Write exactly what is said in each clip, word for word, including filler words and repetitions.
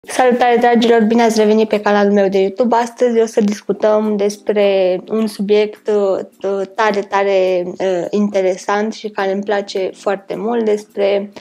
Salutare dragilor, bine ați revenit pe canalul meu de YouTube. Astăzi o să discutăm despre un subiect tare, tare interesant și care îmi place foarte mult, despre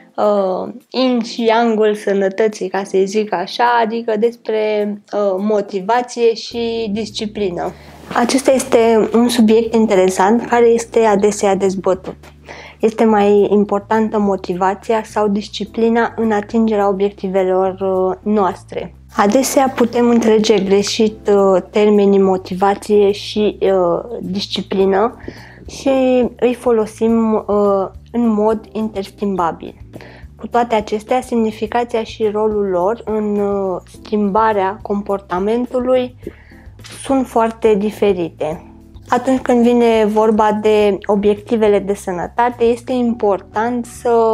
uh, yin și yang-ul sănătății, ca să zic așa, adică despre uh, motivație și disciplină. Acesta este un subiect interesant care este adesea dezbătut. Este mai importantă motivația sau disciplina în atingerea obiectivelor noastre? Adesea putem înțelege greșit uh, termenii motivație și uh, disciplină și îi folosim uh, în mod interschimbabil. Cu toate acestea, semnificația și rolul lor în uh, schimbarea comportamentului sunt foarte diferite. Atunci când vine vorba de obiectivele de sănătate, este important să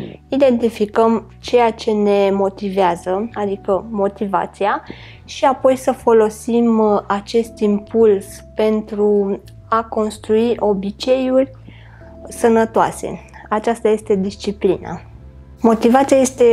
identificăm ceea ce ne motivează, adică motivația, și apoi să folosim acest impuls pentru a construi obiceiuri sănătoase. Aceasta este disciplina. Motivația este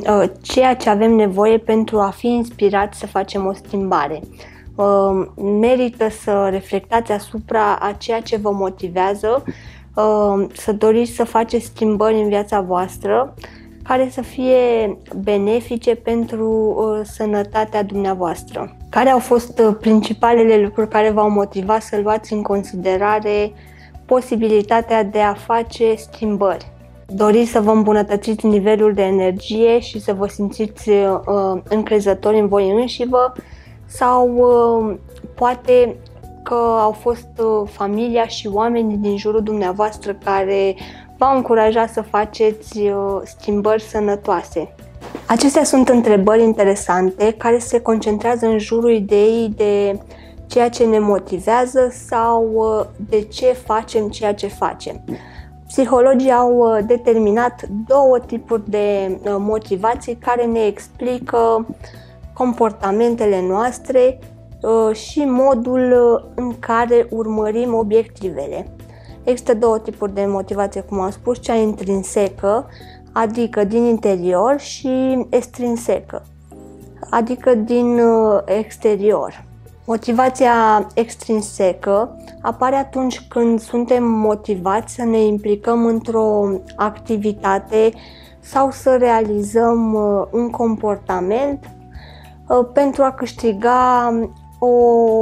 ceea ce avem nevoie pentru a fi inspirați să facem o schimbare. Uh, merită să reflectați asupra a ceea ce vă motivează, uh, să doriți să faceți schimbări în viața voastră care să fie benefice pentru uh, sănătatea dumneavoastră. Care au fost uh, principalele lucruri care v-au motivat să luați în considerare posibilitatea de a face schimbări? Doriți să vă îmbunătățiți nivelul de energie și să vă simțiți uh, încrezători în voi înșivă? Sau uh, poate că au fost uh, familia și oamenii din jurul dumneavoastră care v-au încurajat să faceți uh, schimbări sănătoase. Acestea sunt întrebări interesante care se concentrează în jurul ideii de ceea ce ne motivează sau uh, de ce facem ceea ce facem. Psihologii au uh, determinat două tipuri de uh, motivații care ne explică comportamentele noastre uh, și modul în care urmărim obiectivele. Există două tipuri de motivație, cum am spus, cea intrinsecă, adică din interior, și extrinsecă, adică din uh, exterior. Motivația extrinsecă apare atunci când suntem motivați să ne implicăm într-o activitate sau să realizăm uh, un comportament pentru a câștiga o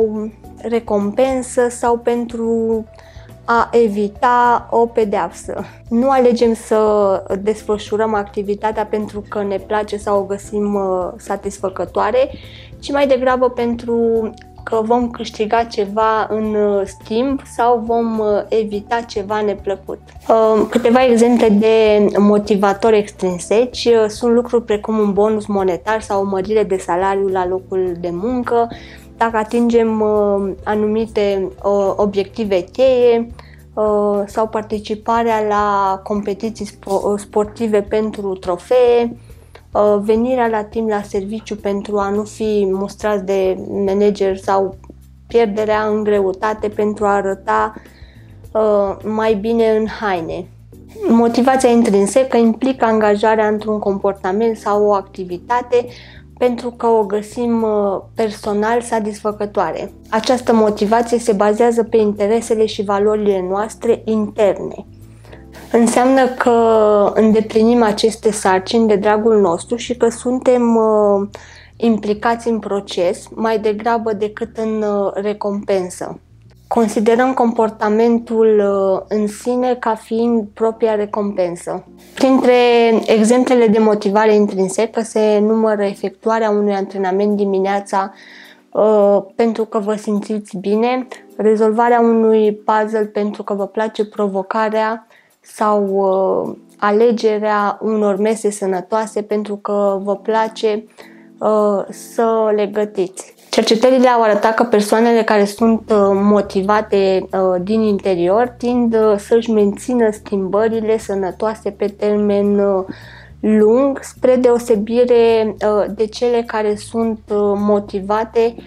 recompensă sau pentru a evita o pedeapsă. Nu alegem să desfășurăm activitatea pentru că ne place sau o găsim satisfăcătoare, ci mai degrabă pentru că vom câștiga ceva în schimb sau vom evita ceva neplăcut. Câteva exemple de motivatori extrinseci sunt lucruri precum un bonus monetar sau o mărire de salariu la locul de muncă, dacă atingem anumite obiective cheie sau participarea la competiții sportive pentru trofee, venirea la timp la serviciu pentru a nu fi mustrați de manager sau pierderea în greutate pentru a arăta uh, mai bine în haine. Motivația intrinsecă implică angajarea într-un comportament sau o activitate pentru că o găsim uh, personal satisfăcătoare. Această motivație se bazează pe interesele și valorile noastre interne. Înseamnă că îndeplinim aceste sarcini de dragul nostru și că suntem uh, implicați în proces mai degrabă decât în uh, recompensă. Considerăm comportamentul uh, în sine ca fiind propria recompensă. Printre exemplele de motivare intrinsecă se numără efectuarea unui antrenament dimineața uh, pentru că vă simțiți bine, rezolvarea unui puzzle pentru că vă place provocarea, sau uh, alegerea unor mese sănătoase pentru că vă place uh, să le gătiți. Cercetările au arătat că persoanele care sunt uh, motivate uh, din interior tind uh, să-și mențină schimbările sănătoase pe termen uh, lung, spre deosebire uh, de cele care sunt uh, motivate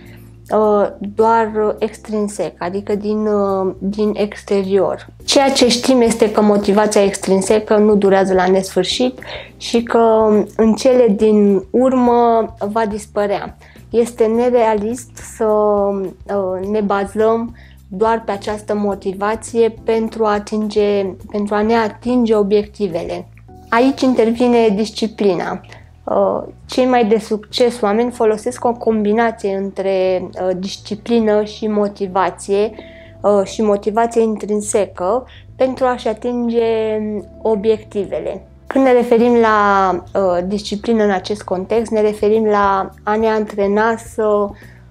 doar extrinsec, adică din, din exterior. Ceea ce știm este că motivația extrinsecă nu durează la nesfârșit și că în cele din urmă va dispărea. Este nerealist să ne bazăm doar pe această motivație pentru a, atinge, pentru a ne atinge obiectivele. Aici intervine disciplina. Cei mai de succes oameni folosesc o combinație între disciplină și motivație și motivație intrinsecă pentru a-și atinge obiectivele. Când ne referim la disciplină în acest context, ne referim la a ne antrena să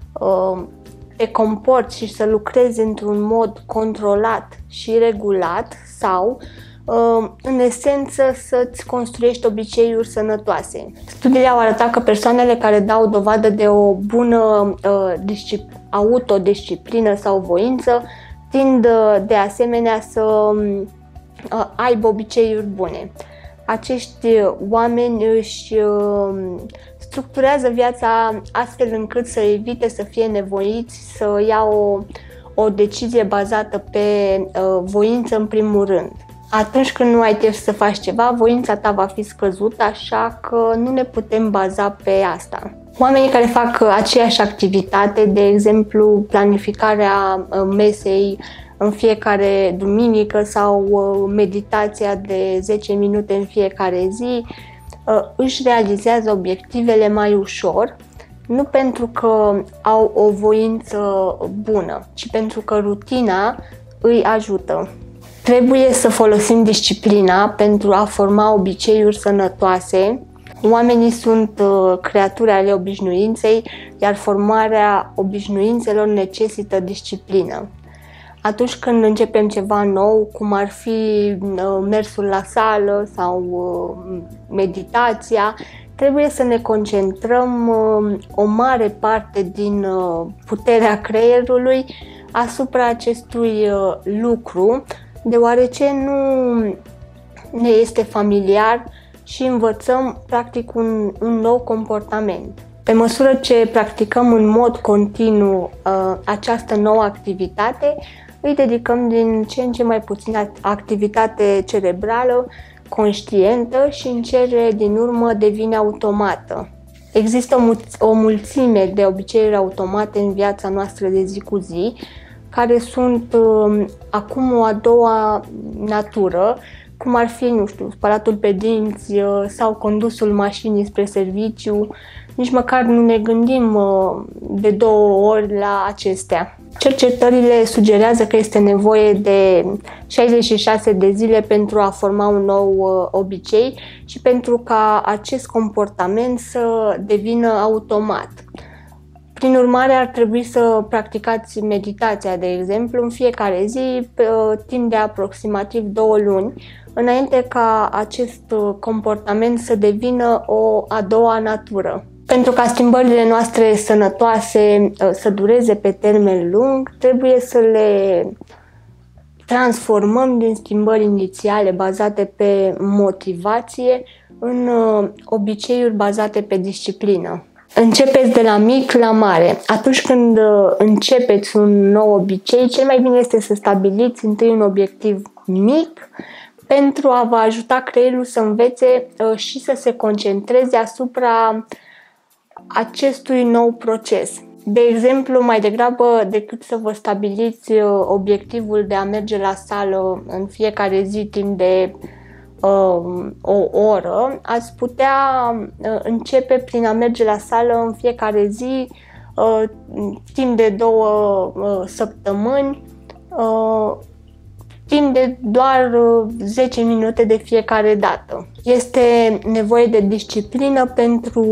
te comporți și să lucrezi într-un mod controlat și regulat sau, în esență, să-ți construiești obiceiuri sănătoase. Studiile au arătat că persoanele care dau dovadă de o bună autodisciplină sau voință tind de asemenea să aibă obiceiuri bune. Acești oameni își structurează viața astfel încât să evite să fie nevoiți să ia o, o decizie bazată pe uh, voință în primul rând. Atunci când nu ai timp să faci ceva, voința ta va fi scăzută, așa că nu ne putem baza pe asta. Oamenii care fac aceeași activitate, de exemplu planificarea mesei în fiecare duminică sau meditația de zece minute în fiecare zi, își realizează obiectivele mai ușor, nu pentru că au o voință bună, ci pentru că rutina îi ajută. Trebuie să folosim disciplina pentru a forma obiceiuri sănătoase. Oamenii sunt creaturi ale obișnuinței, iar formarea obișnuințelor necesită disciplină. Atunci când începem ceva nou, cum ar fi mersul la sală sau meditația, trebuie să ne concentrăm o mare parte din puterea creierului asupra acestui lucru, deoarece nu ne este familiar și învățăm practic un, un nou comportament. Pe măsură ce practicăm în mod continuu această nouă activitate, îi dedicăm din ce în ce mai puțină activitate cerebrală, conștientă și în cele din urmă devine automată. Există o, mul- o mulțime de obiceiuri automate în viața noastră de zi cu zi, care sunt uh, acum o a doua natură, cum ar fi, nu știu, spălatul pe dinți uh, sau condusul mașinii spre serviciu. Nici măcar nu ne gândim uh, de două ori la acestea. Cercetările sugerează că este nevoie de șaizeci și șase de zile pentru a forma un nou uh, obicei și pentru ca acest comportament să devină automat. Prin urmare, ar trebui să practicați meditația, de exemplu, în fiecare zi, pe uh, timp de aproximativ două luni, înainte ca acest uh, comportament să devină o a doua natură. Pentru ca schimbările noastre sănătoase să dureze pe termen lung, trebuie să le transformăm din schimbări inițiale bazate pe motivație în obiceiuri bazate pe disciplină. Începeți de la mic la mare. Atunci când începeți un nou obicei, cel mai bine este să stabiliți întâi un obiectiv mic pentru a vă ajuta creierul să învețe și să se concentreze asupra acestui nou proces. De exemplu, mai degrabă decât să vă stabiliți obiectivul de a merge la sală în fiecare zi timp de uh, o oră, ați putea uh, începe prin a merge la sală în fiecare zi uh, timp de două uh, săptămâni, uh, timp de doar zece minute de fiecare dată. Este nevoie de disciplină pentru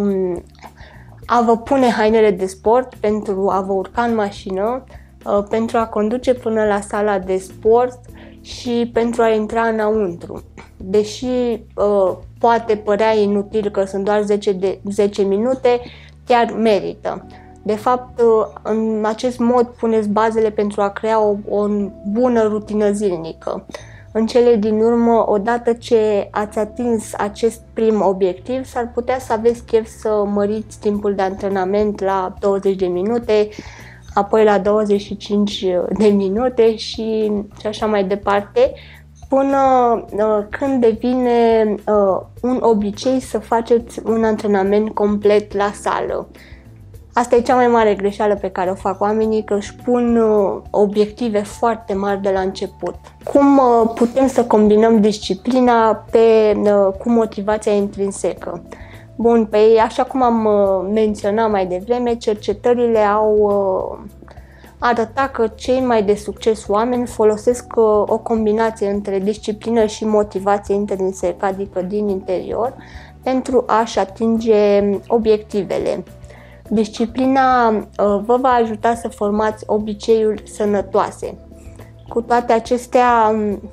a vă pune hainele de sport, pentru a vă urca în mașină, pentru a conduce până la sala de sport și pentru a intra înăuntru. Deși poate părea inutil că sunt doar zece minute, chiar merită. De fapt, în acest mod puneți bazele pentru a crea o, o bună rutină zilnică. în cele din urmă, odată ce ați atins acest prim obiectiv, s-ar putea să aveți chef să măriți timpul de antrenament la douăzeci de minute, apoi la douăzeci și cinci de minute și, și așa mai departe, până uh, când devine uh, un obicei să faceți un antrenament complet la sală. Asta e cea mai mare greșeală pe care o fac oamenii, că își pun uh, obiective foarte mari de la început. Cum uh, putem să combinăm disciplina pe, uh, cu motivația intrinsecă? Bun, păi așa cum am uh, menționat mai devreme, cercetările au uh, arătat că cei mai de succes oameni folosesc uh, o combinație între disciplină și motivație intrinsecă, adică din interior, pentru a-și atinge obiectivele. Disciplina uh, vă va ajuta să formați obiceiuri sănătoase. Cu toate acestea,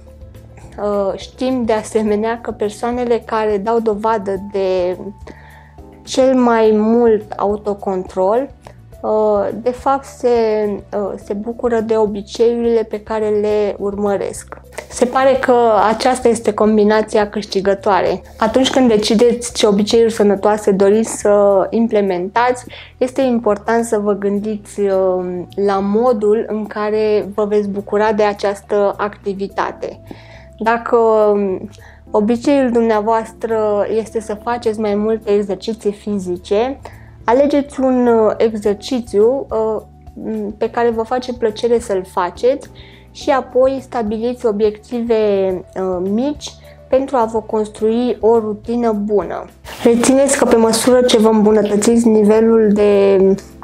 uh, știm de asemenea că persoanele care dau dovadă de cel mai mult autocontrol, uh, de fapt se, uh, se bucură de obiceiurile pe care le urmăresc. Se pare că aceasta este combinația câștigătoare. Atunci când decideți ce obiceiuri sănătoase doriți să implementați, este important să vă gândiți la modul în care vă veți bucura de această activitate. Dacă obiceiul dumneavoastră este să faceți mai multe exerciții fizice, alegeți un exercițiu pe care vă face plăcere să-l faceți și apoi stabiliți obiective uh, mici pentru a vă construi o rutină bună. Rețineți că pe măsură ce vă îmbunătățiți nivelul de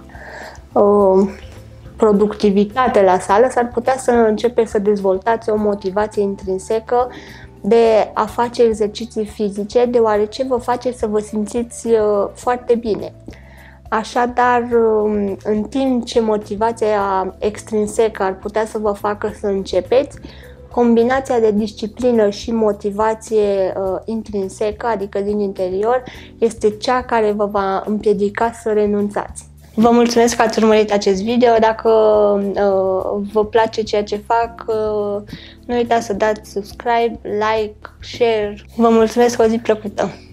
uh, productivitate la sală, s-ar putea să începeți să dezvoltați o motivație intrinsecă de a face exerciții fizice, deoarece vă face să vă simțiți uh, foarte bine. Așadar, în timp ce motivația extrinsecă ar putea să vă facă să începeți, combinația de disciplină și motivație uh, intrinsecă, adică din interior, este cea care vă va împiedica să renunțați. Vă mulțumesc că ați urmărit acest video. Dacă uh, vă place ceea ce fac, uh, nu uitați să dați subscribe, like, share. Vă mulțumesc, o zi plăcută!